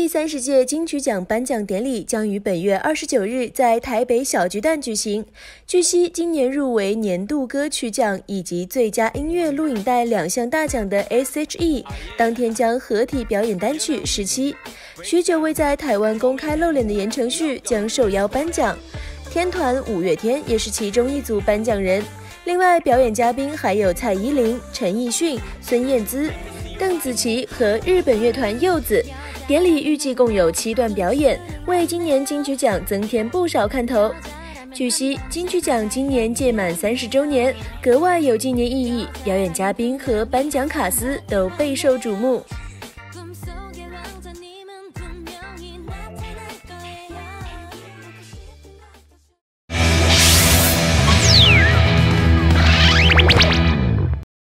第30届金曲奖颁奖典礼将于本月29日在台北小巨蛋举行。据悉，今年入围年度歌曲奖以及最佳音乐录影带2项大奖的 S.H.E 当天将合体表演单曲《17》。许久未在台湾公开露脸的言承旭将受邀颁奖，天团五月天也是其中一组颁奖人。另外，表演嘉宾还有蔡依林、陈奕迅、孙燕姿、邓紫棋和日本乐团柚子。典礼预计共有7段表演，为今年金曲奖增添不少看头。据悉，金曲奖今年届满30周年，格外有纪念意义，表演嘉宾和颁奖卡司都备受瞩目。